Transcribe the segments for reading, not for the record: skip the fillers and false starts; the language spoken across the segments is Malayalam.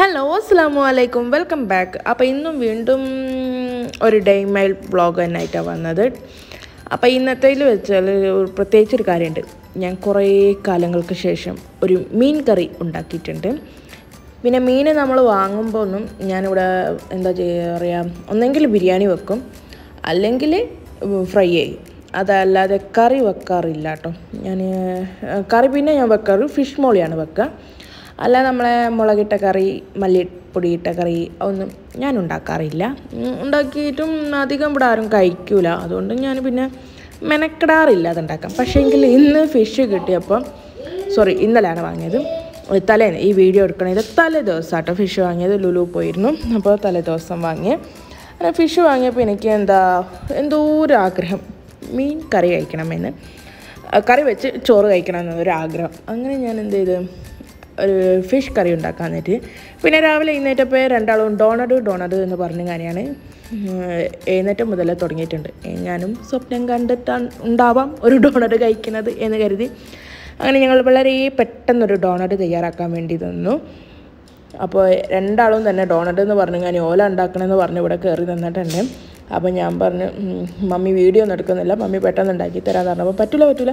ഹലോ അസ്സലാമു അലൈക്കും വെൽക്കം ബാക്ക്. അപ്പോൾ ഇന്നും വീണ്ടും ഒരു ഡേ മൈൽ വ്ളോഗ് തന്നെയായിട്ടാണ് വന്നത്. അപ്പോൾ ഇന്നത്തേൽ വെച്ചാൽ പ്രത്യേകിച്ചൊരു കാര്യമുണ്ട്. ഞാൻ കുറേ കാലങ്ങൾക്ക് ശേഷം ഒരു മീൻ കറി ഉണ്ടാക്കിയിട്ടുണ്ട്. പിന്നെ മീൻ നമ്മൾ വാങ്ങുമ്പോൾ ഒന്നും ഞാനിവിടെ എന്താ പറയുക, ഒന്നെങ്കിൽ ബിരിയാണി വെക്കും, അല്ലെങ്കിൽ ഫ്രൈ ചെയ്യും. അതല്ലാതെ കറി വെക്കാറില്ല കേട്ടോ. ഞാൻ കറി പിന്നെ ഞാൻ വെക്കാറ് ഫിഷ് മോളിയാണ് വെക്കുക. അല്ല നമ്മളെ മുളകിട്ട കറി, മല്ലിപ്പൊടിയിട്ട കറി ഒന്നും ഞാൻ ഉണ്ടാക്കാറില്ല. ഉണ്ടാക്കിയിട്ടും അധികം ഇവിടെ ആരും കഴിക്കൂല. അതുകൊണ്ട് ഞാൻ പിന്നെ മെനക്കെടാറില്ല അതുണ്ടാക്കാം. പക്ഷേ എങ്കിൽ ഇന്ന് ഫിഷ് കിട്ടിയപ്പോൾ ഇന്നലെയാണ് വാങ്ങിയത്. തലേന്ന് ഈ വീഡിയോ എടുക്കണത് തലേ ദിവസം കേട്ടോ ഫിഷ് വാങ്ങിയത്. ലുലു പോയിരുന്നു. അപ്പോൾ തലേ ദിവസം വാങ്ങിയ ഫിഷ് വാങ്ങിയപ്പോൾ എനിക്ക് എന്തോ ഒരു ആഗ്രഹം മീൻ കറി കഴിക്കണമെന്ന്, കറി വെച്ച് ചോറ് കഴിക്കണം എന്നൊരാഗ്രഹം. അങ്ങനെ ഞാൻ എന്ത് ചെയ്ത് ഒരു ഫിഷ് കറി ഉണ്ടാക്കാൻ നേരിട്ട്. പിന്നെ രാവിലെ എഴുന്നേറ്റപ്പോൾ രണ്ടാളും ഡോണഡ് എന്ന് പറഞ്ഞ കാര്യമാണ് എഴുന്നേറ്റം മുതലേ തുടങ്ങിയിട്ടുണ്ട്. ഞാനും സ്വപ്നം കണ്ടിട്ടാണ് ഉണ്ടാവാം ഒരു ഡോണഡ് കഴിക്കുന്നത് എന്ന് കരുതി. അങ്ങനെ ഞങ്ങൾ വളരെ പെട്ടെന്നൊരു ഡോണഡ് തയ്യാറാക്കാൻ വേണ്ടി തന്നു. അപ്പോൾ രണ്ടാളും തന്നെ ഡോണഡ് എന്ന് പറഞ്ഞു ഞാൻ ഓല ഉണ്ടാക്കണമെന്ന് പറഞ്ഞ് ഇവിടെ കയറി നിന്നിട്ടുണ്ട്. അപ്പോൾ ഞാൻ പറഞ്ഞു മമ്മി വീഡിയോ ഒന്നും എടുക്കുന്നില്ല, മമ്മി പെട്ടെന്ന് ഉണ്ടാക്കി തരാമെന്ന് പറഞ്ഞപ്പോൾ പറ്റില്ല,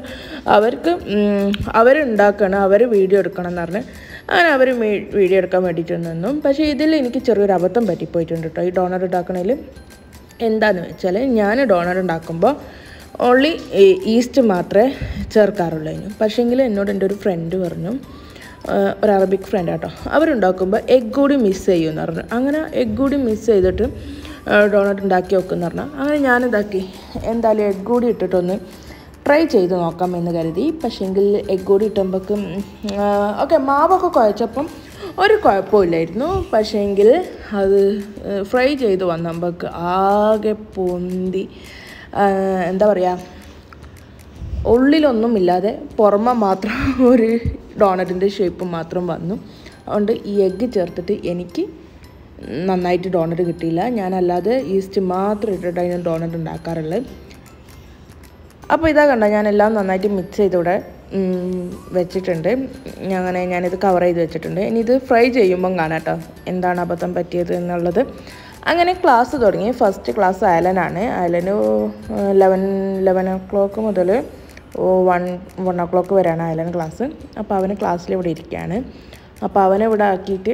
അവരുണ്ടാക്കണം, അവർ വീഡിയോ എടുക്കണം എന്ന് പറഞ്ഞ് അങ്ങനെ അവർ വീഡിയോ എടുക്കാൻ വേണ്ടിയിട്ട് നിന്നു. പക്ഷേ ഇതിൽ എനിക്ക് ചെറിയൊരു അബദ്ധം പറ്റിപ്പോയിട്ടുണ്ട് കേട്ടോ. ഈ ഡോണർ ഉണ്ടാക്കണതിൽ എന്താണെന്ന് വെച്ചാൽ ഞാൻ ഡോണർ ഉണ്ടാക്കുമ്പോൾ ഓൺലി ഈസ്റ്റ് മാത്രമേ ചേർക്കാറുള്ളൂ. പക്ഷേങ്കിൽ എന്നോട് എൻ്റെ ഒരു ഫ്രണ്ട് പറഞ്ഞു, ഒരു അറബിക് ഫ്രണ്ട് കേട്ടോ, അവരുണ്ടാക്കുമ്പോൾ എഗ് കൂടി മിസ് ചെയ്യുമെന്ന് പറഞ്ഞു. അങ്ങനെ എഗ് കൂടി മിസ് ചെയ്തിട്ട് ഡോണറ്റ് ഉണ്ടാക്കി വെക്കുമെന്ന് പറഞ്ഞാൽ അങ്ങനെ ഞാനിതാക്കി എന്തായാലും എഗ് കൂടി ഇട്ടിട്ടൊന്ന് ട്രൈ ചെയ്ത് നോക്കാം എന്ന് കരുതി. പക്ഷേങ്കിൽ എഗ് കൂടി ഇട്ടുമ്പോഴേക്കും ഓക്കെ മാവൊക്കെ കുഴച്ചപ്പം ഒരു കുഴപ്പമില്ലായിരുന്നു. പക്ഷേങ്കിൽ അത് ഫ്രൈ ചെയ്ത് വന്നപ്പോഴേക്ക് ആകെ പൊന്തി, എന്താ പറയുക, ഉള്ളിലൊന്നുമില്ലാതെ പുറമെ മാത്രം ഒരു ഡോണറ്റിൻ്റെ ഷേപ്പ് മാത്രം വന്നു. അതുകൊണ്ട് ഈ എഗ്ഗ് ചേർത്തിട്ട് എനിക്ക് നന്നായിട്ട് ഡോണറ്റ് കിട്ടിയില്ല. ഞാനല്ലാതെ ഈസ്റ്റ് മാത്രം ഇട്ടിട്ട് അതിന് ഡോണറ്റ് ഉണ്ടാക്കാറുള്ളത്. അപ്പോൾ ഇതാ കണ്ട, ഞാനെല്ലാം നന്നായിട്ട് മിക്സ് ചെയ്തിവിടെ വെച്ചിട്ടുണ്ട്. അങ്ങനെ ഞാനിത് കവർ ചെയ്ത് വെച്ചിട്ടുണ്ട്. ഇനി ഇത് ഫ്രൈ ചെയ്യുമ്പം കാണാം കേട്ടോ എന്താണ് അബദ്ധം പറ്റിയത് എന്നുള്ളത്. അങ്ങനെ ക്ലാസ് തുടങ്ങി. First class അയലനാണ്. അയലന് 11 o'clock മുതൽ 1 o'clock വരെയാണ് അയലൻ ക്ലാസ്. അപ്പോൾ അവന് ക്ലാസ്സിലിവിടെ ഇരിക്കുകയാണ്. അപ്പോൾ അവനെ ഇവിടെ ആക്കിയിട്ട്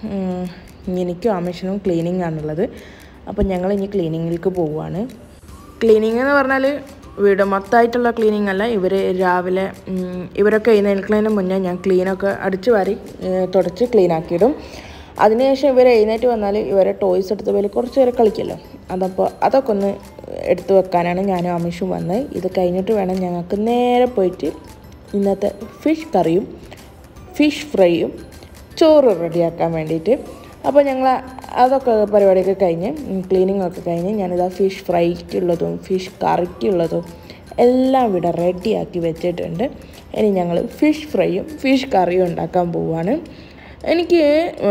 എനിക്കും ആമിഷനും ക്ലീനിങ് ആണുള്ളത്. അപ്പോൾ ഞങ്ങൾ ഇനി ക്ലീനിങ്ങിലേക്ക് പോവുകയാണ്. ക്ലീനിങ് എന്ന് പറഞ്ഞാൽ വീട് മൊത്തമായിട്ടുള്ള ക്ലീനിങ് അല്ല. രാവിലെ ഇവരൊക്കെ എഴുന്നേൽക്കുന്നതിന് മുന്നേ ഞാൻ ക്ലീനൊക്കെ അടിച്ചു വാരി തുടച്ച് ക്ലീനാക്കിയിടും. അതിനുശേഷം ഇവർ എഴുന്നേറ്റ് വന്നാൽ ഇവരെ ടോയ്സ് എടുത്ത് പോയി കുറച്ച് നേരം കളിക്കുമല്ലോ. അതൊക്കെ ഒന്ന് എടുത്തു വെക്കാനാണ് ഞാനും ആമിഷും വന്നത്. ഇത് കഴിഞ്ഞിട്ട് വേണം ഞങ്ങൾക്ക് നേരെ പോയിട്ട് ഇന്നത്തെ ഫിഷ് കറിയും ഫിഷ് ഫ്രൈയും ചോറ് റെഡിയാക്കാൻ വേണ്ടിയിട്ട്. അപ്പോൾ ഞങ്ങൾ അതൊക്കെ പരിപാടിയൊക്കെ കഴിഞ്ഞ് ക്ലീനിങ്ങൊക്കെ കഴിഞ്ഞ് ഞാനിതാ ഫിഷ് ഫ്രൈക്കുള്ളതും ഫിഷ് കറിക്കുള്ളതും എല്ലാം ഇവിടെ റെഡിയാക്കി വെച്ചിട്ടുണ്ട്. ഇനി ഞങ്ങൾ ഫിഷ് ഫ്രൈയും ഫിഷ് കറിയും ഉണ്ടാക്കാൻ പോവുകയാണ്. എനിക്ക്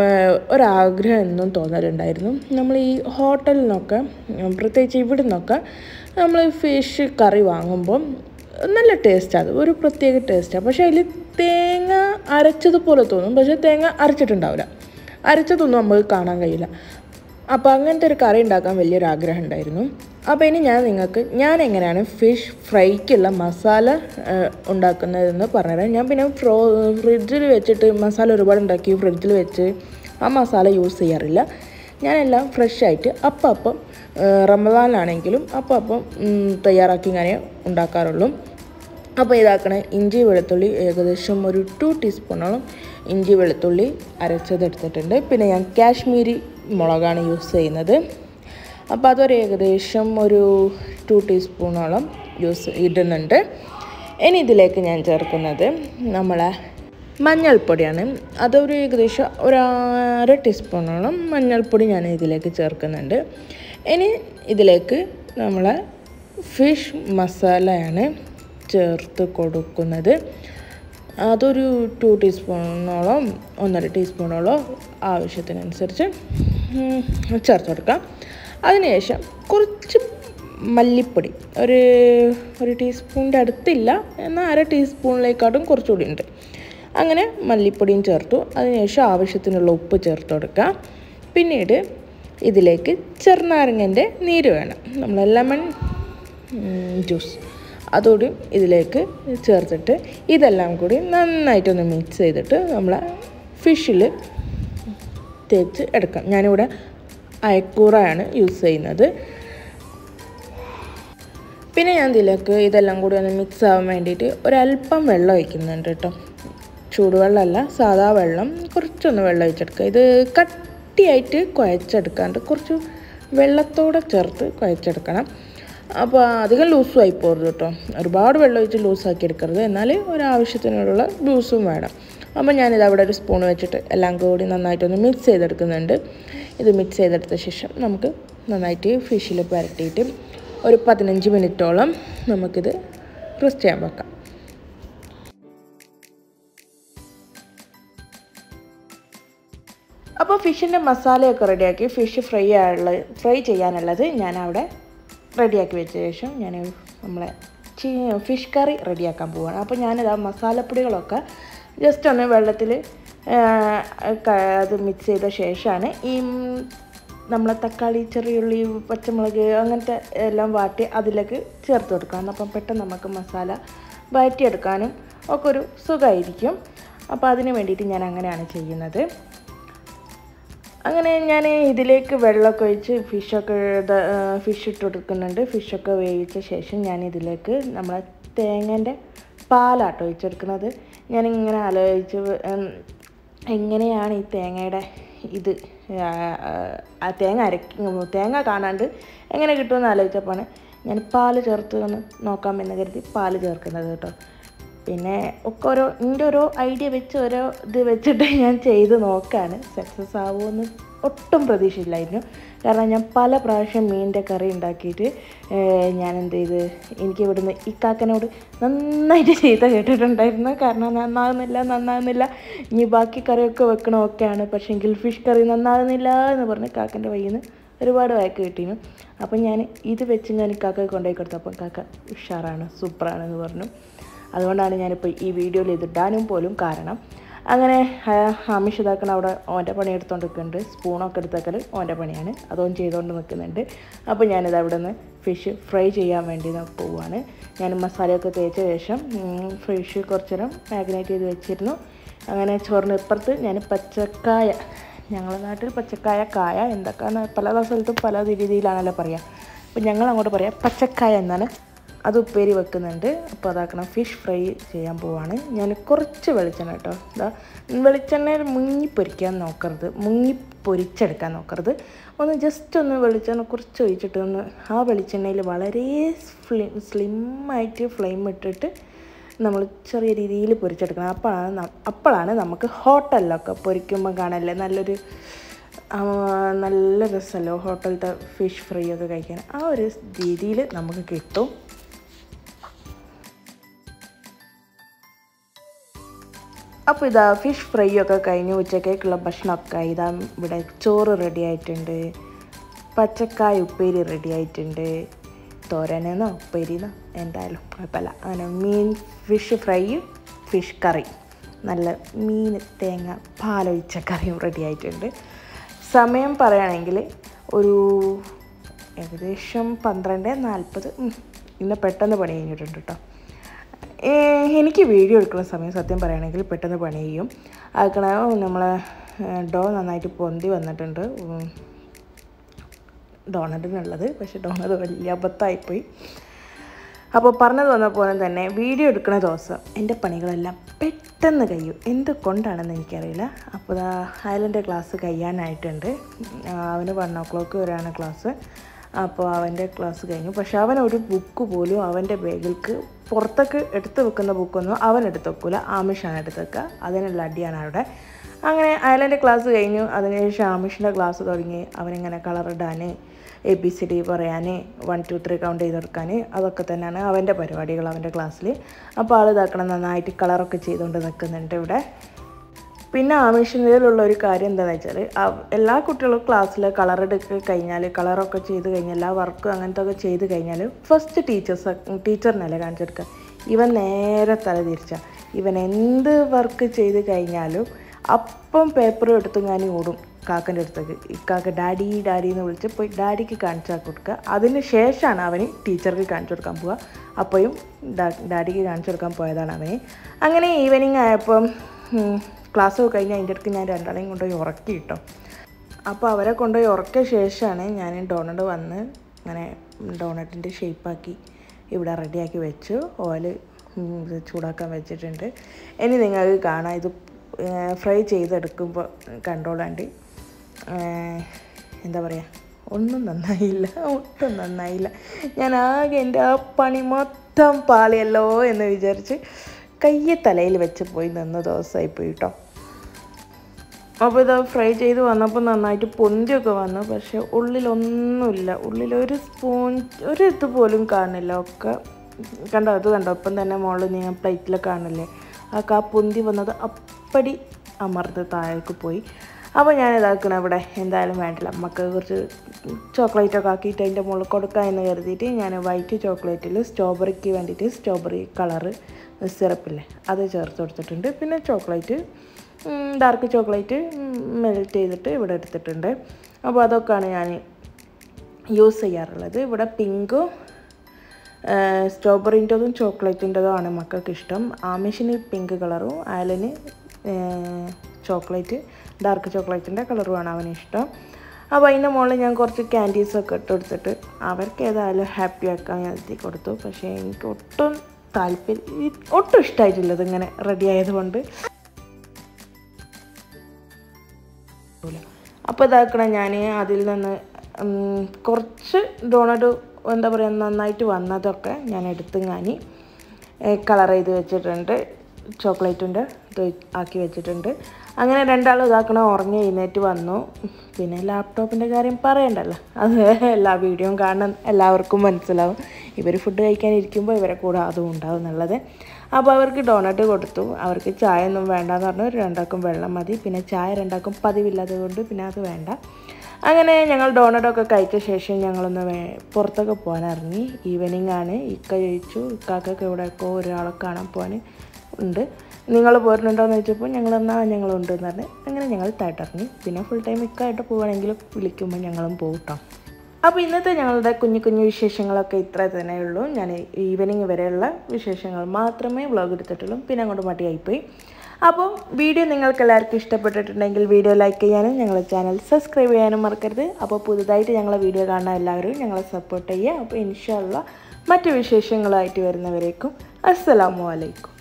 ഒരാഗ്രഹം എന്നും തോന്നലുണ്ടായിരുന്നു. നമ്മൾ ഈ ഹോട്ടലിൽ നിന്നൊക്കെ, പ്രത്യേകിച്ച് ഇവിടെ നിന്നൊക്കെ നമ്മൾ ഫിഷ് കറി വാങ്ങുമ്പം നല്ല ടേസ്റ്റാണ്, അത് ഒരു പ്രത്യേക ടേസ്റ്റാണ്. പക്ഷേ അതിൽ തേങ്ങ അരച്ചതുപോലെ തോന്നും, പക്ഷേ തേങ്ങ അരച്ചിട്ടുണ്ടാവില്ല, അരച്ചതൊന്നും നമുക്ക് കാണാൻ കഴിയില്ല. അപ്പോൾ അങ്ങനത്തെ ഒരു കറി ഉണ്ടാക്കാൻ വലിയൊരാഗ്രഹം ഉണ്ടായിരുന്നു. അപ്പോൾ ഇനി ഞാൻ എങ്ങനെയാണ് ഫിഷ് ഫ്രൈക്കുള്ള മസാല ഉണ്ടാക്കുന്നതെന്ന് പറഞ്ഞുതരാം. ഞാൻ പിന്നെ ഫ്രിഡ്ജിൽ വെച്ചിട്ട് മസാല ഒരുപാട് ഉണ്ടാക്കി ഫ്രിഡ്ജിൽ വെച്ച് ആ മസാല യൂസ് ചെയ്യാറില്ല. ഞാനെല്ലാം ഫ്രഷായിട്ട് അപ്പം റമദാനാണെങ്കിലും അപ്പം തയ്യാറാക്കി ഇങ്ങനെ ഉണ്ടാക്കാറുള്ളൂ. അപ്പോൾ ഇതാക്കണേ ഇഞ്ചി വെളുത്തുള്ളി ഏകദേശം ഒരു 2 ടീസ്പൂണോളം ഇഞ്ചി വെളുത്തുള്ളി അരച്ചതെടുത്തിട്ടുണ്ട്. പിന്നെ ഞാൻ കാശ്മീരി മുളകാണ് യൂസ് ചെയ്യുന്നത്. അപ്പോൾ അതൊരു ഏകദേശം ഒരു 2 ടീസ്പൂണോളം ഇടുന്നുണ്ട്. ഇനി ഇതിലേക്ക് ഞാൻ ചേർക്കുന്നത് നമ്മളെ മഞ്ഞൾപ്പൊടിയാണ്. അതൊരു ഏകദേശം ഒരു 1/2 ടീസ്പൂണോളം മഞ്ഞൾപ്പൊടി ഞാൻ ഇതിലേക്ക് ചേർക്കുന്നുണ്ട്. ഇനി ഇതിലേക്ക് നമ്മളെ ഫിഷ് മസാലയാണ് ചേർത്ത് കൊടുക്കുന്നത്. അതൊരു 2 ടീസ്പൂണോളം 1/2 ടീസ്പൂണോളം ആവശ്യത്തിനനുസരിച്ച് ചേർത്ത് കൊടുക്കാം. അതിനുശേഷം കുറച്ച് മല്ലിപ്പൊടി ഒരു ടീസ്പൂണിൻ്റെ അടുത്തില്ല, എന്നാൽ 1/2 ടീസ്പൂണിലേക്കാട്ടും കുറച്ചുകൂടി ഉണ്ട്. അങ്ങനെ മല്ലിപ്പൊടിയും ചേർത്തു. അതിനുശേഷം ആവശ്യത്തിനുള്ള ഉപ്പ് ചേർത്ത് കൊടുക്കാം. പിന്നീട് ഇതിലേക്ക് ചെറുനാരങ്ങൻ്റെ നീര് വേണം, നമ്മൾ ലെമൺ ജ്യൂസ്, അതോടെ ഇതിലേക്ക് ചേർത്തിട്ട് ഇതെല്ലാം കൂടി നന്നായിട്ടൊന്ന് മിക്സ് ചെയ്തിട്ട് നമ്മൾ ഫിഷിൽ തേച്ച് എടുക്കാം. ഞാനിവിടെ അയക്കൂറയാണ് യൂസ് ചെയ്യുന്നത്. പിന്നെ ഞാൻ ഇതിലേക്ക് ഇതെല്ലാം കൂടി ഒന്ന് മിക്സ് ആവാൻ വേണ്ടിയിട്ട് ഒരല്പം വെള്ളം ഒഴിക്കുന്നുണ്ട് കേട്ടോ. ചൂടുവെള്ളമല്ല, സാധാ വെള്ളം. കുറച്ചൊന്ന് വെള്ളം ഒഴിച്ചെടുക്കുക. ഇത് കട്ടിയായിട്ട് കുഴച്ചെടുക്കാണ്ട് കുറച്ച് വെള്ളത്തോടെ ചേർത്ത് കുഴച്ചെടുക്കണം. അപ്പോൾ അധികം ലൂസും ആയി പോകരുത് കേട്ടോ. ഒരുപാട് വെള്ളം ഒഴിച്ച് ലൂസാക്കി എടുക്കരുത്, എന്നാൽ ഒരാവശ്യത്തിനുള്ള ലൂസും വേണം. അപ്പോൾ ഞാനിത് അവിടെ ഒരു സ്പൂൺ വെച്ചിട്ട് എല്ലാം കൂടി നന്നായിട്ടൊന്ന് മിക്സ് ചെയ്തെടുക്കുന്നുണ്ട്. ഇത് മിക്സ് ചെയ്തെടുത്ത ശേഷം നമുക്ക് നന്നായിട്ട് ഫിഷിൽ പുരട്ടിയിട്ട് ഒരു 15 മിനിറ്റോളം നമുക്കിത് റെസ്റ്റ് ചെയ്യാൻ വെക്കാം. അപ്പോൾ ഫിഷിൻ്റെ മസാലയൊക്കെ റെഡിയാക്കി ഫിഷ് ഫ്രൈ ചെയ്യാനുള്ളത് ഞാൻ അവിടെ റെഡിയാക്കി വെച്ച ശേഷം ഞാൻ നമ്മളെ ഫിഷ് കറി റെഡിയാക്കാൻ പോവുകയാണ്. അപ്പോൾ ഞാനിത് ആ മസാലപ്പൊടികളൊക്കെ ജസ്റ്റ് ഒന്ന് വെള്ളത്തിൽ അത് മിക്സ് ചെയ്ത ശേഷമാണ് ഈ നമ്മളെ തക്കാളി, ചെറിയുള്ളി, പച്ചമുളക് അങ്ങനത്തെ എല്ലാം വാട്ടി അതിലേക്ക് ചേർത്ത് കൊടുക്കാം. അപ്പം പെട്ടെന്ന് നമുക്ക് മസാല വഴറ്റിയെടുക്കാനും ഒക്കെ ഒരു സുഖമായിരിക്കും. അപ്പോൾ അതിന് വേണ്ടിയിട്ട് ഞാൻ അങ്ങനെയാണ് ചെയ്യുന്നത്. അങ്ങനെ ഞാൻ ഇതിലേക്ക് വെള്ളമൊക്കെ ഒഴിച്ച് ഫിഷ് ഇട്ട് കൊടുക്കുന്നുണ്ട്. ഫിഷൊക്കെ വേവിച്ച ശേഷം ഞാൻ ഇതിലേക്ക് നമ്മളെ തേങ്ങേൻ്റെ പാലാട്ടോ ഒഴിച്ചെടുക്കുന്നത്. ഞാനിങ്ങനെ ആലോചിച്ച് എങ്ങനെയാണ് ഈ തേങ്ങയുടെ ഇത് തേങ്ങ കാണാണ്ട് എങ്ങനെ കിട്ടുമെന്ന് ആലോചിച്ചപ്പോഴാണ് ഞാൻ പാല് ചേർത്ത് ഒന്ന് നോക്കാമെന്ന് കരുതി പാല് ചേർക്കുന്നത് കേട്ടോ. പിന്നെ ഒക്കെ എൻ്റെ ഓരോ ഐഡിയ വെച്ച് ഓരോ ഇത് വെച്ചിട്ട് ഞാൻ ചെയ്ത് നോക്കാണ്. സക്സസ് ആവുമെന്ന് ഒട്ടും പ്രതീക്ഷയില്ലായിരുന്നു. കാരണം ഞാൻ പല പ്രാവശ്യം മീനിൻ്റെ കറി ഉണ്ടാക്കിയിട്ട് ഞാൻ എന്ത് ചെയ്ത് എനിക്ക് ഇവിടുന്ന് ഈ കാക്കനോട് നന്നായിട്ട് ചീത്ത കേട്ടിട്ടുണ്ടായിരുന്നു. കാരണം നന്നാകുന്നില്ല, ഇനി ബാക്കി കറിയൊക്കെ വെക്കണമൊക്കെയാണ്, പക്ഷേങ്കിൽ ഫിഷ് കറി നന്നാകുന്നില്ല എന്ന് പറഞ്ഞ് കാക്കൻ്റെ വയ്യിൽ നിന്ന് ഒരുപാട് വഴക്ക് കിട്ടിയിരുന്നു. അപ്പം ഞാൻ ഇത് വെച്ച് ഞാൻ കാക്കയ്ക്ക് കൊണ്ടുപോയി കൊടുത്തപ്പം കാക്ക ഉഷാറാണ്, സൂപ്പറാണെന്ന് പറഞ്ഞു. അതുകൊണ്ടാണ് ഞാനിപ്പോൾ ഈ വീഡിയോയിൽ ഇതിടാനും പോലും കാരണം. അങ്ങനെ ആമിഷ് ഇതാക്കണം അവിടെ ഓൻ്റെ പണി എടുത്തുകൊണ്ട് നിൽക്കുന്നുണ്ട്. സ്പൂണൊക്കെ എടുത്തേക്കൽ ഓൻ്റെ പണിയാണ്, അതോൻ ചെയ്തുകൊണ്ട് നിൽക്കുന്നുണ്ട്. അപ്പോൾ ഞാനിത് അവിടെ നിന്ന് ഫിഷ് ഫ്രൈ ചെയ്യാൻ വേണ്ടി പോവുകയാണ്. ഞാൻ മസാലയൊക്കെ തേച്ച ശേഷം ഫിഷ് കുറച്ച് നേരം മാഗ്നേറ്റ് ചെയ്ത് വെച്ചിരുന്നു. അങ്ങനെ ചോറിന് ഇപ്പുറത്ത് ഞാൻ പച്ചക്കായ, ഞങ്ങളുടെ നാട്ടിൽ കായ എന്തൊക്കെയാണ് പല സ്ഥലത്തും പല രീതിയിലാണല്ലോ പറയുക. അപ്പോൾ ഞങ്ങൾ അങ്ങോട്ട് പറയാം പച്ചക്കായ എന്നാണ്. അത് ഉപ്പേരി വെക്കുന്നുണ്ട്. അപ്പോൾ അതാക്കണം ഫിഷ് ഫ്രൈ ചെയ്യാൻ പോവാണ്. ഞാൻ കുറച്ച് വെളിച്ചെണ്ണ കേട്ടോ, വെളിച്ചെണ്ണയിൽ മുങ്ങിപ്പൊരിക്കാൻ നോക്കരുത്, പൊരിച്ചെടുക്കാൻ നോക്കരുത്. ഒന്ന് ജസ്റ്റ് ഒന്ന് വെളിച്ചെണ്ണ കുറച്ച് ഒഴിച്ചിട്ട് ഒന്ന് ആ വെളിച്ചെണ്ണയിൽ വളരെ സ്ലിമ്മായിട്ട് ഫ്ലെയിം ഇട്ടിട്ട് നമ്മൾ ചെറിയ രീതിയിൽ പൊരിച്ചെടുക്കണം. അപ്പോഴാണ് നമുക്ക് ഹോട്ടലിലൊക്കെ പൊരിക്കുമ്പോൾ കാണല്ലേ നല്ല രസമല്ലോ ഹോട്ടലിലത്തെ ഫിഷ് ഫ്രൈ ഒക്കെ കഴിക്കാൻ. ആ ഒരു രീതിയിൽ നമുക്ക് കിട്ടും. അപ്പോൾ ഇതാ ഫിഷ് ഫ്രൈ ഒക്കെ കഴിഞ്ഞ് ഉച്ചക്കേക്കുള്ള ഭക്ഷണമൊക്കെ ഇതാ ഇവിടെ ചോറ് റെഡി ആയിട്ടുണ്ട്, പച്ചക്കായ ഉപ്പേരി റെഡി ആയിട്ടുണ്ട്, തോരനെന്നോ ഉപ്പേരിന്നോ എന്തായാലും കുഴപ്പമില്ല. അങ്ങനെ ഫിഷ് ഫ്രൈ, ഫിഷ് കറി, നല്ല മീൻ തേങ്ങ പാലൊഴിച്ച കറിയും റെഡി ആയിട്ടുണ്ട്. സമയം പറയുകയാണെങ്കിൽ ഒരു ഏകദേശം 12:40. ഇന്ന് പെട്ടെന്ന് പണി കഴിഞ്ഞിട്ടുണ്ട് കേട്ടോ. എനിക്ക് വീഡിയോ എടുക്കുന്ന സമയം സത്യം പറയുകയാണെങ്കിൽ പെട്ടെന്ന് പണി ചെയ്യും. ആക്കണ നമ്മളെ ഡോ നന്നായിട്ട് പൊന്തി വന്നിട്ടുണ്ട് ഡോണറ്റിനുള്ളത്. പക്ഷേ ഡോണറ്റ് വലിയ അബദ്ധമായിപ്പോയി. അപ്പോൾ പറഞ്ഞത് വന്ന പോലെ തന്നെ വീഡിയോ എടുക്കുന്ന ദിവസം എൻ്റെ പണികളെല്ലാം പെട്ടെന്ന് കഴിയും. എന്തുകൊണ്ടാണെന്ന് എനിക്കറിയില്ല. അപ്പോൾ ഐലൻ്റെ ക്ലാസ് കഴിയാനായിട്ടുണ്ട്. അവന് 1 o'clock വരെയാണ് ക്ലാസ്. അപ്പോൾ അവൻ്റെ ക്ലാസ് കഴിഞ്ഞു. പക്ഷെ അവനൊരു ബുക്ക് പോലും അവൻ്റെ ബാഗിലേക്ക് പുറത്തേക്ക് എടുത്ത് വെക്കുന്ന ബുക്കൊന്നും അവൻ എടുത്ത് വെക്കില്ല, ആമിഷാണ് എടുത്ത് വെക്കുക. അതിനുള്ള അടിയാണ് അവിടെ. അങ്ങനെ ഐലൻ്റെ ക്ലാസ് കഴിഞ്ഞു. അതിനുശേഷം ആമിഷിൻ്റെ ക്ലാസ് തുടങ്ങി. അവനിങ്ങനെ കളറിടാൻ, ABCD പറയാൻ, 1 2 3 കൗണ്ട് ചെയ്തെടുക്കാൻ, അതൊക്കെ തന്നെയാണ് അവൻ്റെ പരിപാടികൾ അവൻ്റെ ക്ലാസ്സിൽ. അപ്പോൾ ആൾ ഇതാക്കണം നന്നായിട്ട് കളറൊക്കെ ചെയ്തുകൊണ്ട് നിൽക്കുന്നുണ്ട് ഇവിടെ. പിന്നെ ആമിഷിനുള്ള ഒരു കാര്യം എന്താണെന്ന് വെച്ചാൽ എല്ലാ കുട്ടികളും ക്ലാസ്സിൽ കളറെടുക്കുക കഴിഞ്ഞാൽ, കളറൊക്കെ ചെയ്ത് കഴിഞ്ഞാൽ, എല്ലാ വർക്കും അങ്ങനത്തെ ഒക്കെ ചെയ്ത് കഴിഞ്ഞാൽ ഫസ്റ്റ് ടീച്ചറിനല്ലേ കാണിച്ചെടുക്കുക. ഇവൻ നേരെ തല തിരിച്ചാൽ ഇവൻ എന്ത് വർക്ക് ചെയ്ത് കഴിഞ്ഞാലും അപ്പം പേപ്പർ എടുത്ത് ഞാൻ ഓടും കാക്കൻ്റെ അടുത്തേക്ക്. ഇക്കാക്ക ഡാഡി ഡാഡി എന്ന് വിളിച്ച് പോയി ഡാഡിക്ക് കാണിച്ചാൽ കൊടുക്കുക. അതിന് ശേഷമാണ് അവന് ടീച്ചർക്ക് കാണിച്ചു കൊടുക്കാൻ പോവുക. അപ്പോഴും ഡാഡിക്ക് കാണിച്ചു കൊടുക്കാൻ പോയതാണ് അവന്. അങ്ങനെ ഈവനിങ് ആയപ്പം ക്ലാസ് കഴിഞ്ഞ് അതിൻ്റെ അടുത്ത് ഞാൻ രണ്ടാളെയും കൊണ്ടുപോയി ഉറക്കി കിട്ടോ. അപ്പോൾ അവരെ കൊണ്ടുപോയി ഉറക്കിയ ശേഷമാണ് ഞാൻ ഡോണറ്റ് വന്ന് അങ്ങനെ ഡോണറ്റിൻ്റെ ഷേപ്പാക്കി ഇവിടെ റെഡിയാക്കി വെച്ചു. ഓയില് ചൂടാക്കാൻ വെച്ചിട്ടുണ്ട്. ഇനി നിങ്ങൾക്ക് കാണാം, ഇത് ഫ്രൈ ചെയ്തെടുക്കുമ്പോൾ കണ്ടോളാണ്ട് എന്താ പറയുക, ഒന്നും നന്നായില്ല, ഒട്ടും നന്നായില്ല. ഞാൻ ആകെ എൻ്റെ ആ പണി മൊത്തം പാളിയല്ലോ എന്ന് വിചാരിച്ച് കയ്യെ തലയിൽ വെച്ച് പോയി നിന്ന് ദിവസമായിപ്പോയി കേട്ടോ. അപ്പോൾ ഇത് ഫ്രൈ ചെയ്ത് വന്നപ്പോൾ നന്നായിട്ട് പൊന്തിയൊക്കെ വന്നു. പക്ഷേ ഉള്ളിലൊന്നുമില്ല, ഉള്ളിലൊരു സ്പൂൺ ഒരു ഇത് പോലും കാണില്ല. ഒക്കെ കണ്ടോ, അത് കണ്ടോ, ഇപ്പം തന്നെ മുകളിൽ ഞാൻ പ്ലേറ്റിൽ കാണില്ലേ, ആ പൊന്തി വന്നത് അപ്പടി അമർന്ന് താഴേക്ക് പോയി. അപ്പോൾ ഞാൻ ഇതാക്കണം ഇവിടെ, എന്തായാലും വേണ്ടില്ല, നമുക്ക് കുറച്ച് ചോക്ലേറ്റൊക്കെ ആക്കിയിട്ട് അതിൻ്റെ മുകളിൽ കൊടുക്കാം എന്ന് കരുതിയിട്ട് ഞാൻ വൈറ്റ് ചോക്ലേറ്റിൽ സ്ട്രോബെറിക്ക് വേണ്ടിയിട്ട് സ്ട്രോബെറി കളറ് സിറപ്പില്ലേ അത് ചേർത്ത് കൊടുത്തിട്ടുണ്ട്. പിന്നെ ചോക്ലേറ്റ് ഡാർക്ക് ചോക്ലേറ്റ് മെൽറ്റ് ചെയ്തിട്ട് ഇവിടെ എടുത്തിട്ടുണ്ട്. അപ്പോൾ അതൊക്കെയാണ് ഞാൻ യൂസ് ചെയ്യാറുള്ളത്. ഇവിടെ പിങ്കും സ്ട്രോബെറിൻ്റെതും ചോക്ലേറ്റിൻ്റെതും ആണ് മക്കൾക്ക് ഇഷ്ടം. ആമിഷിന് പിങ്ക് കളറും അയലിന് ചോക്ലേറ്റ് ഡാർക്ക് ചോക്ലേറ്റിൻ്റെ കളറുമാണ് അവന് ഇഷ്ടം. അപ്പോൾ അതിൻ്റെ മുകളിൽ ഞാൻ കുറച്ച് ക്യാൻഡീസൊക്കെ ഇട്ട് കൊടുത്തിട്ട് അവർക്ക് ഏതായാലും ഹാപ്പി ആക്കാൻ ഞാൻ എത്തി കൊടുത്തു. പക്ഷേ എനിക്ക് ഒട്ടും ഒട്ടും ഇഷ്ടമായിട്ടില്ല ഇതിങ്ങനെ റെഡി ആയതുകൊണ്ട്. അപ്പോൾ ഇതാക്കണം, ഞാൻ അതിൽ നിന്ന് കുറച്ച് ഡോണറ്റ് എന്താ പറയുക നന്നായിട്ട് വന്നതൊക്കെ ഞാൻ എടുത്ത് ഞാൻ കളർ ചെയ്ത് വെച്ചിട്ടുണ്ട്, ചോക്ലേറ്റിൻ്റെ ഇത് ആക്കി വെച്ചിട്ടുണ്ട്. അങ്ങനെ രണ്ടാളും ഇതാക്കണം ഉറങ്ങി എഴുന്നേറ്റ് വന്നു. പിന്നെ ലാപ്ടോപ്പിൻ്റെ കാര്യം പറയണ്ടല്ലോ, അത് എല്ലാ വീഡിയോയും കാണാൻ എല്ലാവർക്കും മനസ്സിലാവും. ഇവർ ഫുഡ് കഴിക്കാനിരിക്കുമ്പോൾ ഇവരെ കൂടെ അതും ഉണ്ടാവും എന്നുള്ളത്. അപ്പോൾ അവർക്ക് ഡോണറ്റ് കൊടുത്തു. അവർക്ക് ചായ ഒന്നും വേണ്ടെന്ന് പറഞ്ഞു. രണ്ടാൾക്കും വെള്ളം മതി. പിന്നെ ചായ രണ്ടാൾക്കും പതിവില്ലാത്തത് കൊണ്ട് പിന്നെ അത് വേണ്ട. അങ്ങനെ ഞങ്ങൾ ഡോണറ്റൊക്കെ കഴിച്ച ശേഷം ഞങ്ങളൊന്ന് പുറത്തൊക്കെ പോകാൻ ഇറങ്ങി. ഈവനിങ് ആണ്. ഇക്ക ചോദിച്ചു ഇക്കാക്കൊക്കെ ഇവിടെയൊക്കെ ഒരാളെ കാണാൻ പോകാൻ ഉണ്ട്, നിങ്ങൾ പോരുന്നുണ്ടോ എന്ന് ചോദിച്ചപ്പോൾ ഞങ്ങളുണ്ട് എന്ന് പറഞ്ഞ് അങ്ങനെ ഞങ്ങൾ താഴ്ത്തിറങ്ങി. പിന്നെ ഫുൾ ടൈം ഇക്കായിട്ട് പോവുകയാണെങ്കിൽ വിളിക്കുമ്പോൾ ഞങ്ങളും പോകും കേട്ടോ. അപ്പോൾ ഇന്നത്തെ ഞങ്ങളുടെ കുഞ്ഞു കുഞ്ഞു വിശേഷങ്ങളൊക്കെ ഇത്ര തന്നെയുള്ളൂ. ഞാൻ ഈവനിങ് വരെയുള്ള വിശേഷങ്ങൾ മാത്രമേ വ്ളോഗ് എടുത്തിട്ടുള്ളൂ. പിന്നെ അങ്ങോട്ട് മടിയായിപ്പോയി. അപ്പോൾ വീഡിയോ നിങ്ങൾക്ക് എല്ലാവർക്കും ഇഷ്ടപ്പെട്ടിട്ടുണ്ടെങ്കിൽ വീഡിയോ ലൈക്ക് ചെയ്യാനും ഞങ്ങളുടെ ചാനൽ സബ്സ്ക്രൈബ് ചെയ്യാനും മറക്കരുത്. അപ്പോൾ പുതുതായിട്ട് ഞങ്ങളെ വീഡിയോ കാണാൻ എല്ലാവരും ഞങ്ങളെ സപ്പോർട്ട് ചെയ്യുക. അപ്പോൾ ഇൻഷാ അല്ലാഹ് മറ്റു വിശേഷങ്ങളായിട്ട് വരുന്നവരേക്കും അസ്സലാമു അലൈക്കും.